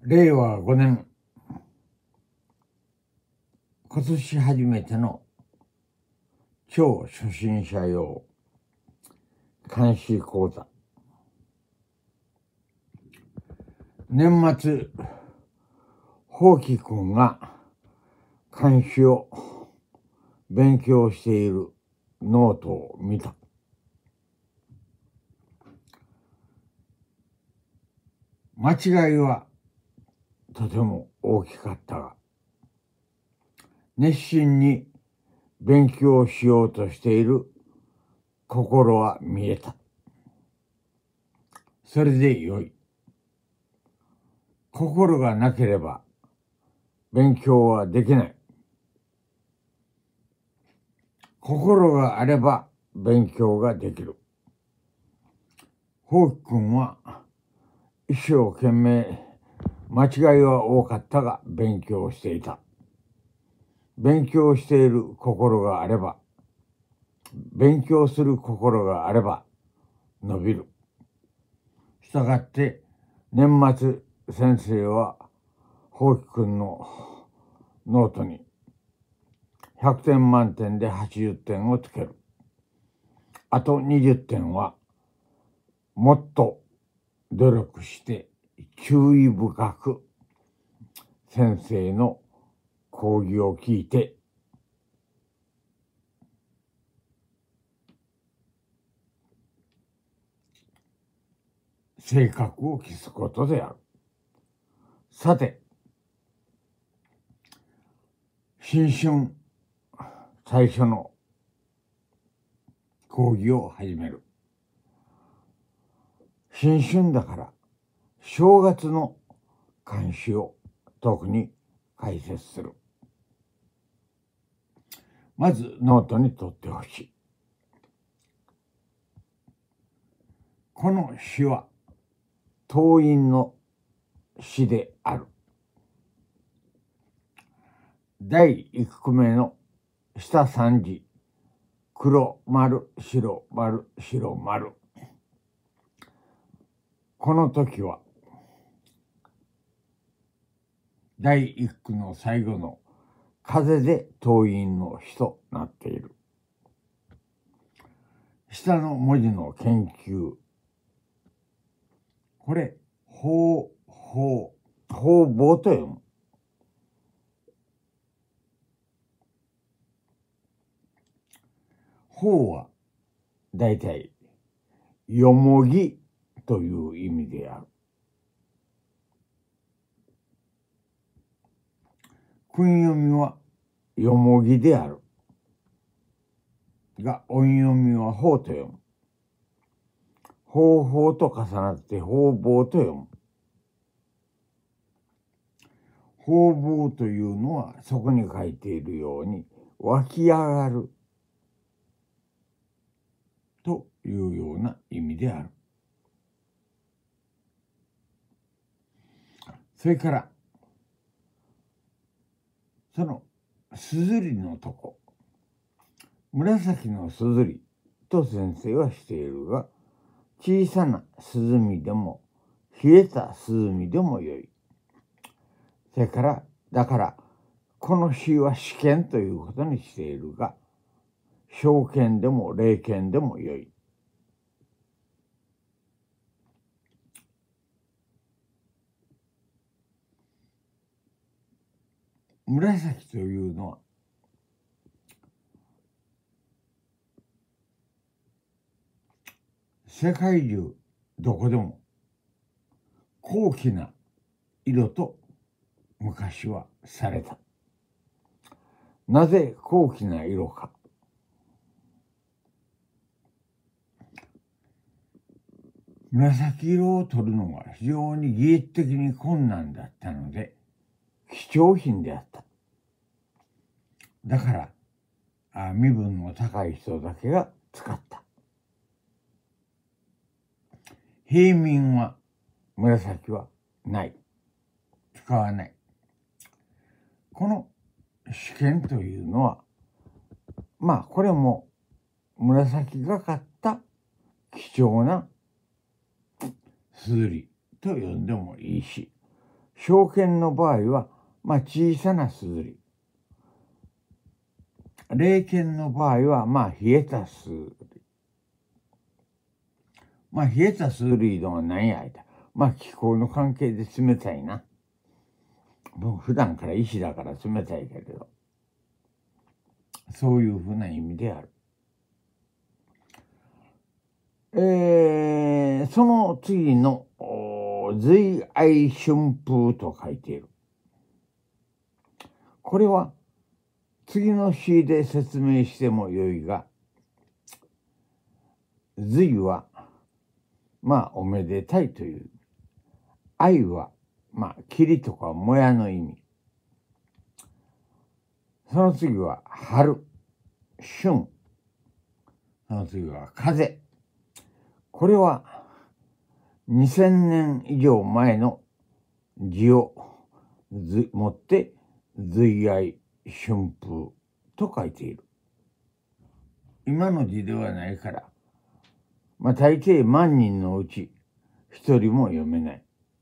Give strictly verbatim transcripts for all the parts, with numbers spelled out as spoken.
れいわごねん、今年初めての超初心者用監視講座。年末、ほうきくんが監視を勉強しているノートを見た。間違いはとても大きかったが、熱心に勉強しようとしている心は見えた。それでよい。心がなければ勉強はできない。心があれば勉強ができる。ほうきくんは一生懸命、間違いは多かったが勉強していた。勉強している心があれば、勉強する心があれば伸びる。したがって年末先生はほうきくんのノートにひゃくてん満点ではちじゅってんをつける。あとにじゅってんはもっと努力して注意深く先生の講義を聞いて性格を消すことである。さて、新春最初の講義を始める。新春だから正月の監視を特に解説する。まずノートに取ってほしい。この詩は党員の詩である。第一句目の下三字、黒丸白丸白丸。この時は第一句の最後の風で党員の詩となっている。下の文字の研究。これ、ほう、ほう、ほうぼうと読む。ほうはだいたいよもぎという意味である。訓読みはよもぎである。が、音読みはほうと読む。ほうほうと重なってほうぼうと読む。ほうぼうというのはそこに書いているように湧き上がるというような意味である。それからそのすずりのとこ、紫のすずりと先生はしているが、小さな涼みでも冷えた涼みでもよい。それからだからこの詩は試験ということにしているが、小験でも霊験でもよい。紫というのは世界中どこでも高貴な色と昔はされた。なぜ高貴な色か。紫色を取るのが非常に技術的に困難だったので貴重品であった。だからあ身分の高い人だけが使った。平民は紫はない。使わない。この試験というのは、まあこれも紫がかった貴重なすずりと呼んでもいいし、 小剣の場合は、まあ小さなすずり。冷剣の場合は、まあ冷えたすずり。まあ冷えたすずりのは何やいた。まあ気候の関係で冷たいな。もう普段から石だから冷たいけれど。そういうふうな意味である。えー、その次の随愛春風と書いている。これは次の詩で説明してもよいが、随はまあおめでたいという、愛はまあ霧とかもやの意味。その次は春、春。その次は風。これはにせんねん以上前の字を持って随愛春風と書いている。今の字ではないから、まあ大抵万人のうち一人も読めない。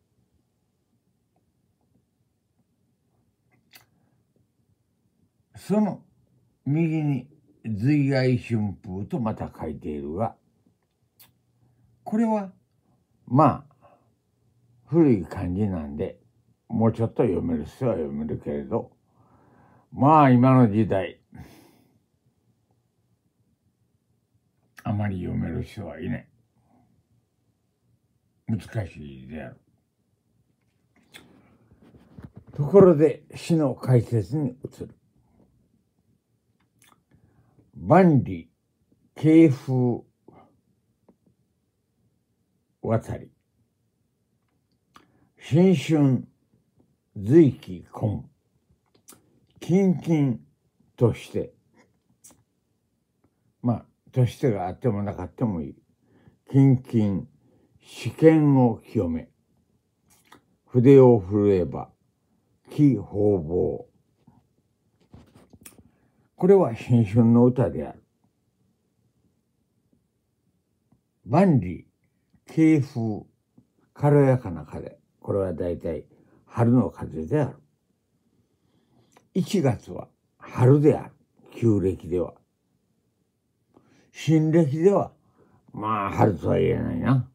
その右に随愛春風とまた書いているが、これはまあ古い漢字なんで、もうちょっと読める人は読めるけれど、まあ今の時代、あまり読める人はいない。難しいである。ところで詩の解説に移る。万里京風渡り、新春随気今、近々として、まあとしてがあってもなかってもいい。近々試験を清め、筆を振れば気方々。これは新春の歌である。万里京風、軽やかな風。これはだいたい春の風である。いちがつは春である。旧暦では。新暦では、まあ春とは言えないな。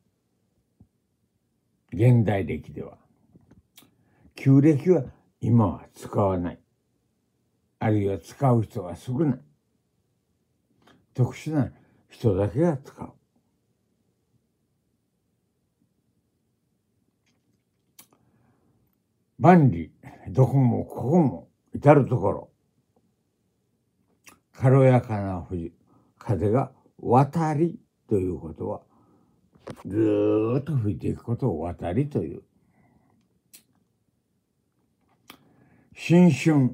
現代暦では。旧暦は今は使わない。あるいは使う人が少ない。特殊な人だけが使う。万里、どこもここも至るところ、軽やかな風が渡りということは、ずーっと吹いていくことを渡りという。新春、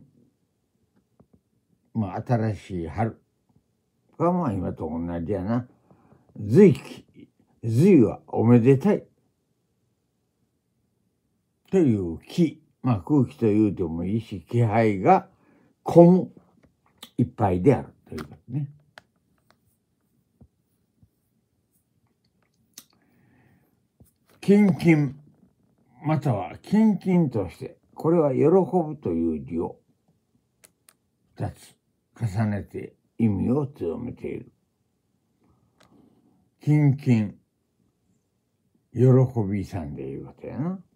まあ新しい春がまあ今と同じやな。随気、随はおめでたいという気、まあ空気と言うてもいいし、気配が込むいっぱいであるということね。近々、または近々として、これは喜ぶという字を二つ重ねて意味を強めている。近々、喜びさんでいうことやな。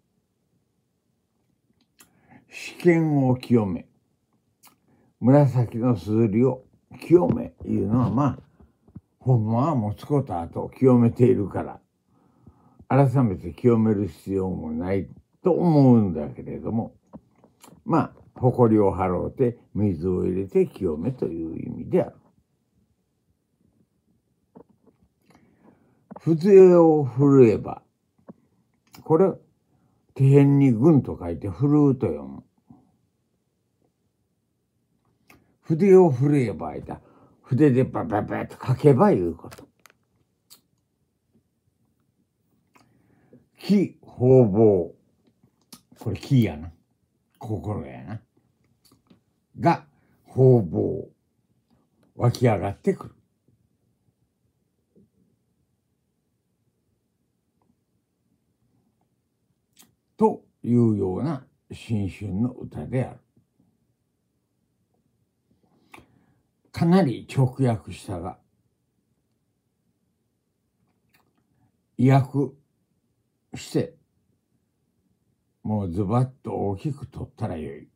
試験を清め、紫のすずりを清めいうのは、まあほんまは持つことあと清めているから、改めて清める必要もないと思うんだけれども、まあ埃を払うて水を入れて清めという意味である。筆を振るえば、これ手辺に軍と書いて振るうと読む。筆を振るえばいた。筆でバババッと書けばいうこと。気方々。これ気やな。心やな。が方々。湧き上がってくる。というような新春の歌である。かなり直訳したが、訳して、もうズバッと大きく取ったらよい。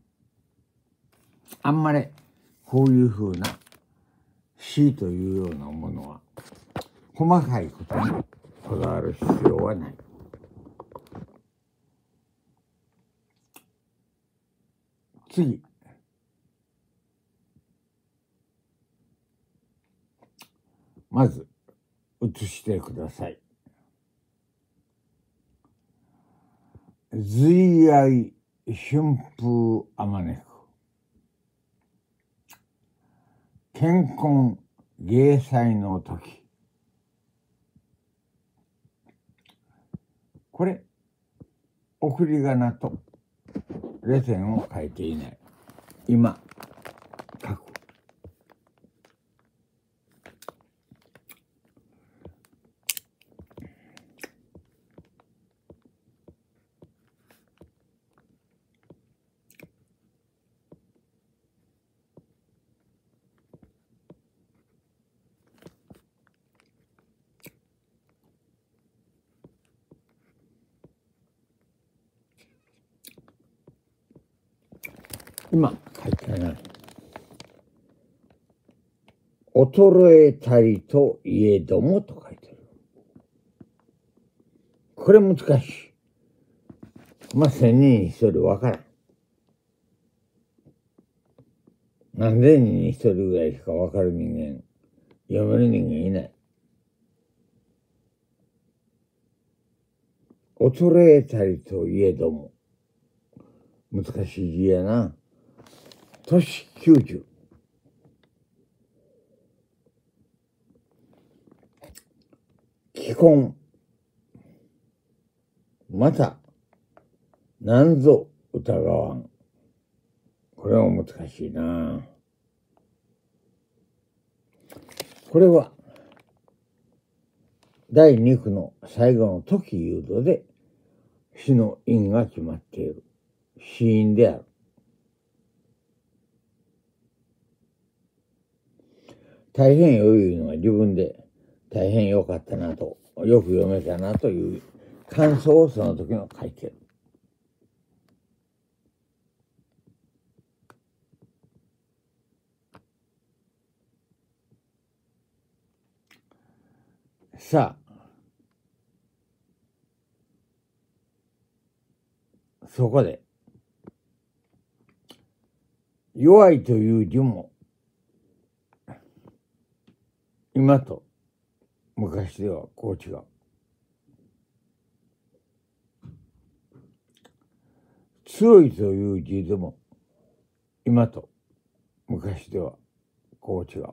あんまりこういうふうな詩というようなものは、細かいことにこだわる必要はない。次。まず、写してください。随愛春風あまねく。健婚芸祭の時。これ、送り仮名とレセンを書いていない。今、書く。今書いてない。衰えたりといえどもと書いてる。これ難しい。まあ、千人に一人わからん。何千人に一人ぐらいしかわかる人間、読める人間いない。衰えたりといえども。難しい字やな。年きゅうじゅう。既婚。また、なんぞ疑わん。これは難しいな。これは、だいに句の最後の時誘導で、詩の韻が決まっている。詩韻である。大変良いのは自分で大変良かったなと、よく読めたなという感想をその時の書いてる。さあ、そこで、弱いという字も、今と昔ではこう違う。強いという字でも、今と昔ではこう違う。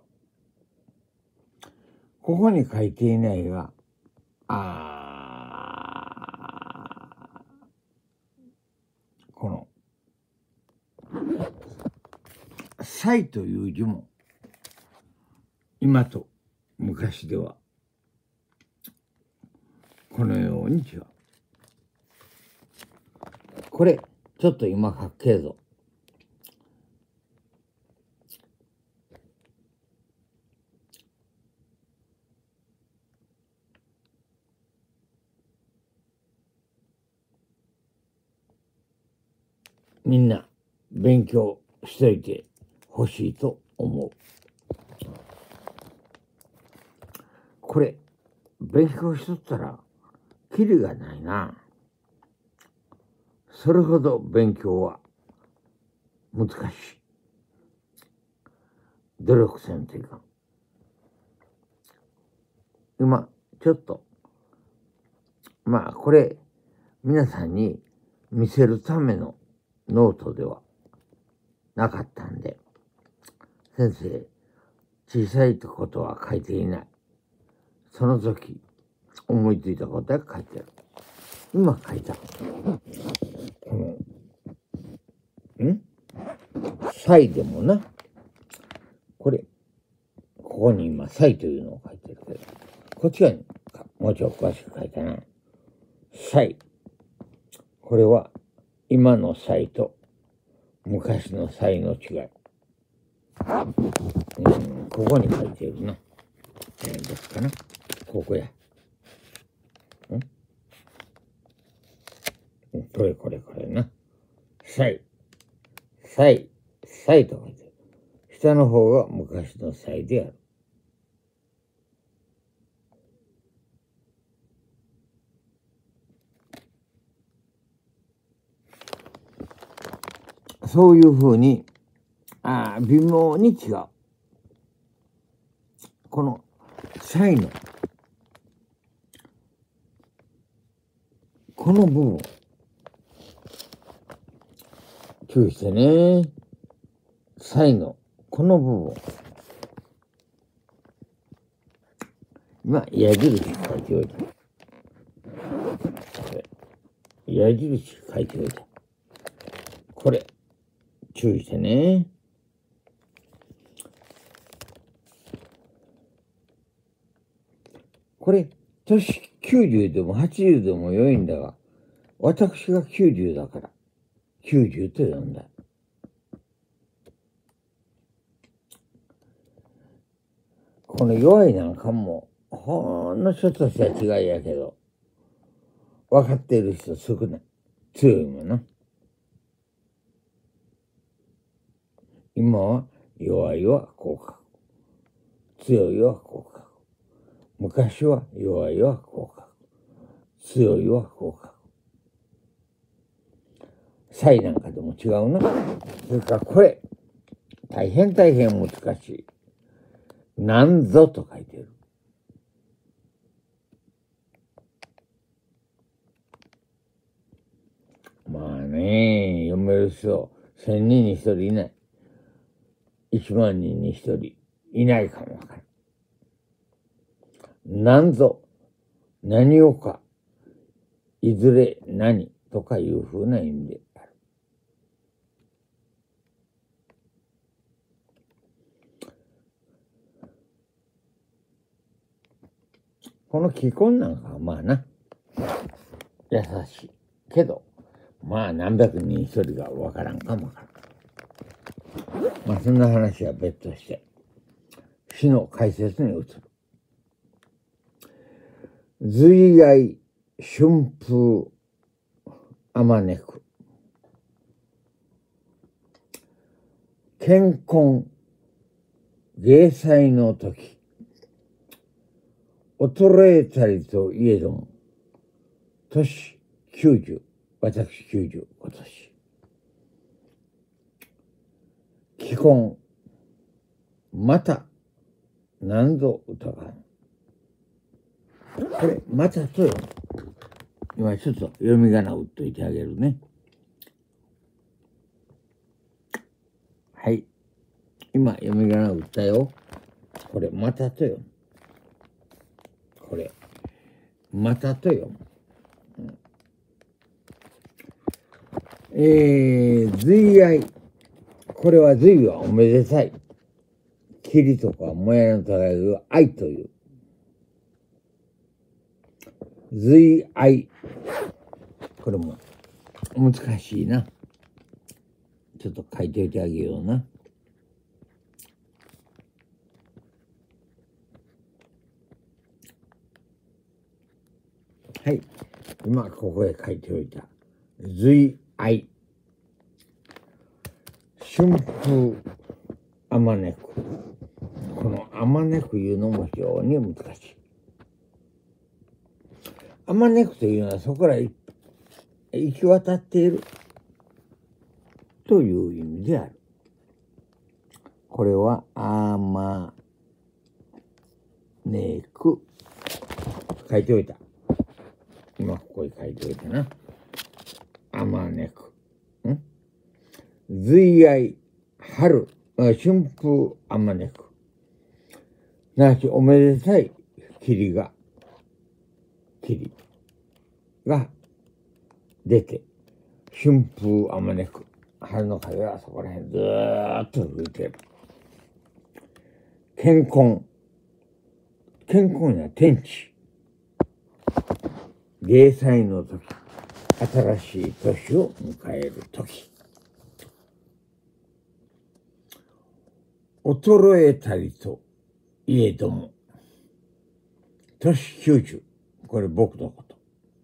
ここに書いていないが、あこの、才という字も、今と昔では、このように違う。これ、ちょっと今書くけど、みんな勉強しといてほしいと思う。これ、勉強しとったら、キリがないな。それほど勉強は難しい。努力せんといかん。今、ちょっと、まあ、これ、皆さんに見せるためのノートではなかったんで、先生、小さいことは書いていない。その時、思いついたことは書いてある。今書いた。この、んサイでもな。これ、ここに今、サイというのを書いてるけど、こっち側にもうちょっと詳しく書いたな。サイ。ここれは今の祭と昔の祭の違い。うん、ここに書いてるな。えー、どっかな。ここや。んこれこれこれな。祭。祭。祭と書いてる。下の方が昔の祭である。そういうふうに、あ微妙に違う。この祭のこの部分注意してね。祭のこの部分、今矢印書いておいた。これ矢印書いておいた。これ注意してね。これ年きゅうじゅうでもはちじゅうでも良いんだが、私がきゅうじゅうだからきゅうじゅうと呼んだ。この弱いなんかもほんのちょっとした違いやけど、分かっている人少ない。強いもんな。今は弱いはこう書く。強いはこう書く。昔は弱いはこう書く。強いはこう書く。祭なんかでも違うな。それからこれ、大変大変難しい。なんぞと書いてる。まあね、読める人、千人に一人いない。一万人に一人いないかもわからん。なんぞ、何をか、いずれ何とかいうふうな意味である。この気根なんかはまあな、優しいけど、まあ何百人一人がわからんかもわからん。まあそんな話は別として、詩の解説に移る。随愛春風あまねく、健婚芸祭の時、衰えたりといえども、年きゅうじゅう、私きゅうじゅう、今年。既婚、また、何度疑う。これ、またとよ。今ちょっと読み仮名打っといてあげるね。はい。今読み仮名打ったよ。これ、またとよ。これ、またとよ。うん、えー、随愛。これは随はおめでたい。霧とかもやの互いが愛という。随愛。これも難しいな。ちょっと書いておいてあげような。はい。今ここへ書いておいた。随愛。春風あまねく。このあまねくいうのも非常に難しい。あまねくというのはそこから行き渡っているという意味である。これはあまねく書いておいた。今ここに書いておいたな。あまねく。ん随愛春春風あまねく。なしおめでたい霧が霧が出て、春風あまねく。春の風はそこら辺ずーっと吹いてる。健婚。健婚や天地。芸祭の時。 新しい年を迎える時、衰えたりといえども、年きゅうじゅう、これ僕のこと。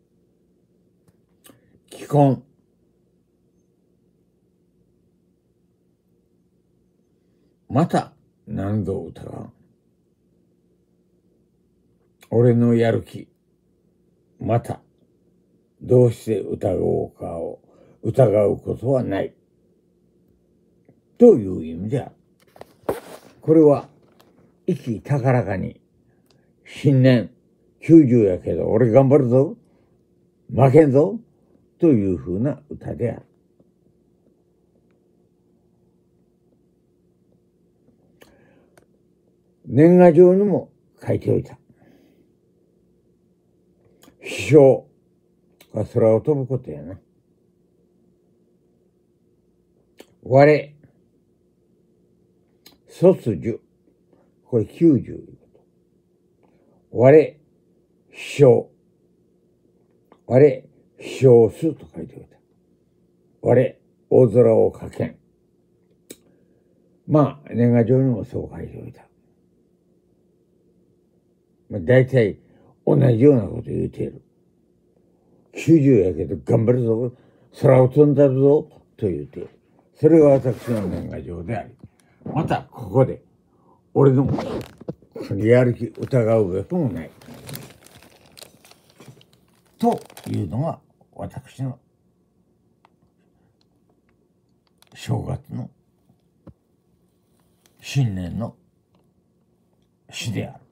既婚、また何度疑う。俺のやる気、またどうして疑おうかを疑うことはない。という意味である。これは、意気高らかに、新年きゅうじゅうやけど俺頑張るぞ、負けんぞ、というふうな歌である。年賀状にも書いておいた。飛翔が空を飛ぶことやな。我、卒樹、これきゅうじゅういうこと。我、飛翔、我、飛翔すと書いておいた。我、大空をかけん。まあ、年賀状にもそう書いておいた。まあ、大体同じようなこと言うている。きゅうじゅうやけど頑張るぞ、空を飛んだるぞ、と言うている。それが私の年賀状であり、またここで俺のやる気疑うべきもない。というのが私の正月の新年の詩である。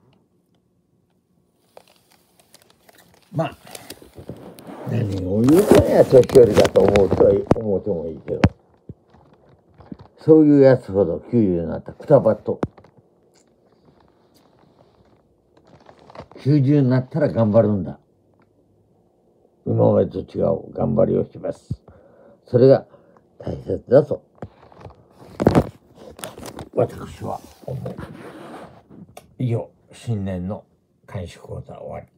まあ、何を言うかんや年寄りだと思うとは思ってもいいけど、そういうやつほどきゅうじゅうになったくたばと、きゅうじゅうになったら頑張るんだ。今までと違う頑張りをします。それが大切だと私は思う。以上、新年の監視講座終わり。